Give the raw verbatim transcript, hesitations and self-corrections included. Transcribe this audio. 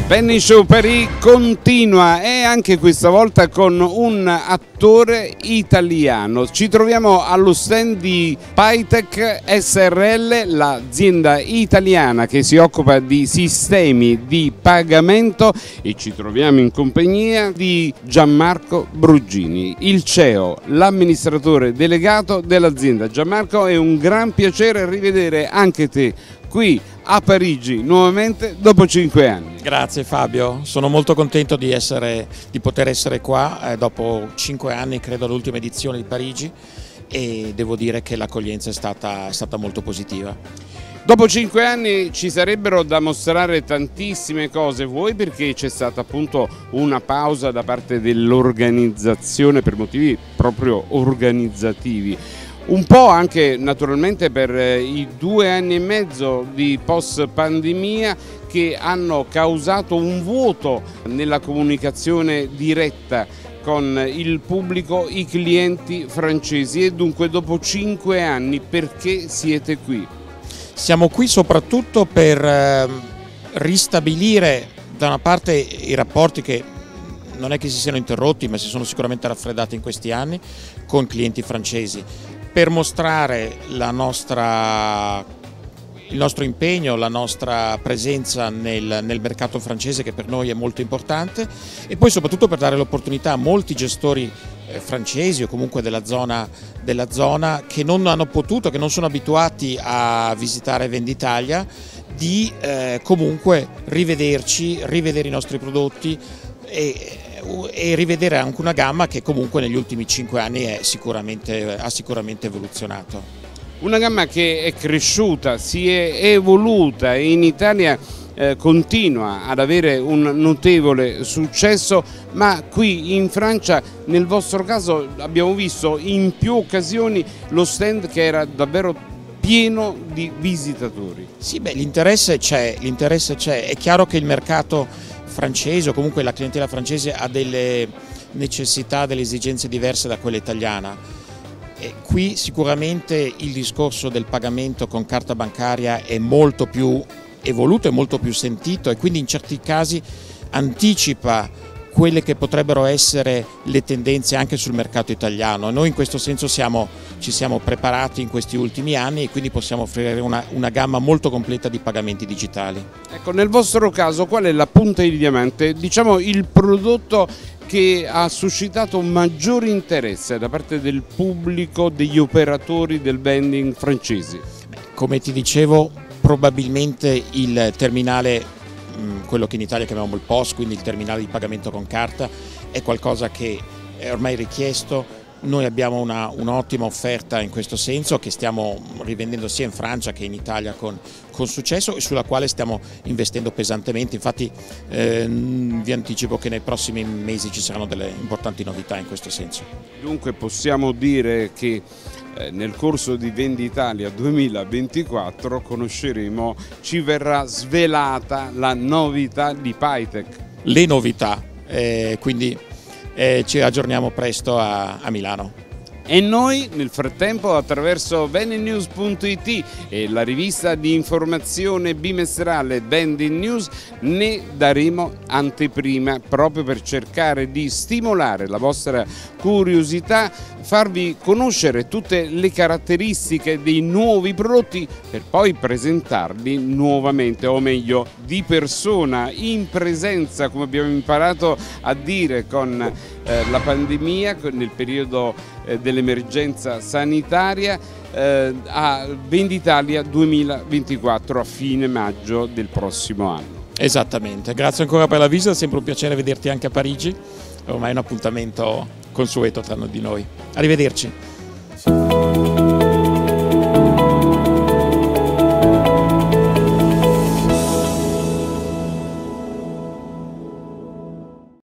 Penny Show Paris continua e anche questa volta con un attore italiano. Ci troviamo allo stand di Paytech S R L, l'azienda italiana che si occupa di sistemi di pagamento, e ci troviamo in compagnia di Gianmarco Brugini, il C E O, l'amministratore delegato dell'azienda. Gianmarco, è un gran piacere rivedere anche te qui a Parigi nuovamente dopo cinque anni. Grazie Fabio, sono molto contento di, essere, di poter essere qua eh, dopo cinque anni, credo all'ultima edizione di Parigi, e devo dire che l'accoglienza è stata, è stata molto positiva. Dopo cinque anni ci sarebbero da mostrare tantissime cose, vuoi perché c'è stata appunto una pausa da parte dell'organizzazione per motivi proprio organizzativi, un po' anche naturalmente per i due anni e mezzo di post pandemia che hanno causato un vuoto nella comunicazione diretta con il pubblico, i clienti francesi. E dunque dopo cinque anni perché siete qui? Siamo qui soprattutto per eh, ristabilire da una parte i rapporti che non è che si siano interrotti, ma si sono sicuramente raffreddati in questi anni con clienti francesi, per mostrare la nostra, il nostro impegno, la nostra presenza nel, nel mercato francese, che per noi è molto importante, e poi soprattutto per dare l'opportunità a molti gestori eh, francesi o comunque della zona, della zona che non hanno potuto, che non sono abituati a visitare Venditalia, di eh, comunque rivederci, rivedere i nostri prodotti e e rivedere anche una gamma che comunque negli ultimi cinque anni è sicuramente, ha sicuramente evoluzionato. Una gamma che è cresciuta, si è evoluta e in Italia eh, continua ad avere un notevole successo, ma qui in Francia nel vostro caso abbiamo visto in più occasioni lo stand che era davvero pieno di visitatori. Sì, beh, l'interesse c'è, l'interesse c'è, è chiaro che il mercato francese o comunque la clientela francese ha delle necessità, delle esigenze diverse da quella italiana. E qui sicuramente il discorso del pagamento con carta bancaria è molto più evoluto e molto più sentito, e quindi in certi casi anticipa quelle che potrebbero essere le tendenze anche sul mercato italiano. Noi in questo senso siamo, ci siamo preparati in questi ultimi anni e quindi possiamo offrire una, una gamma molto completa di pagamenti digitali. Ecco, nel vostro caso qual è la punta di diamante, diciamo il prodotto che ha suscitato maggior interesse da parte del pubblico, degli operatori del vending francesi? Come ti dicevo, probabilmente il terminale, quello che in Italia chiamiamo il P O S, quindi il terminale di pagamento con carta, è qualcosa che è ormai richiesto. Noi abbiamo un'ottima offerta in questo senso, che stiamo rivendendo sia in Francia che in Italia con, con successo, e sulla quale stiamo investendo pesantemente. Infatti eh, vi anticipo che nei prossimi mesi ci saranno delle importanti novità in questo senso. Dunque possiamo dire che eh, nel corso di Venditalia duemilaventiquattro conosceremo, ci verrà svelata la novità di Paytech. Le novità, eh, quindi Eh, ci aggiorniamo presto a, a Milano. E noi nel frattempo attraverso vending news punto it e la rivista di informazione bimestrale Vending News ne daremo anteprima, proprio per cercare di stimolare la vostra curiosità, farvi conoscere tutte le caratteristiche dei nuovi prodotti per poi presentarli nuovamente, o meglio di persona, in presenza, come abbiamo imparato a dire con eh, la pandemia, nel periodo eh, dell'emergenza sanitaria, eh, a Venditalia duemilaventiquattro a fine maggio del prossimo anno. Esattamente, grazie ancora per la visita, è sempre un piacere vederti anche a Parigi, ormai è un appuntamento consueto tra di noi. Arrivederci.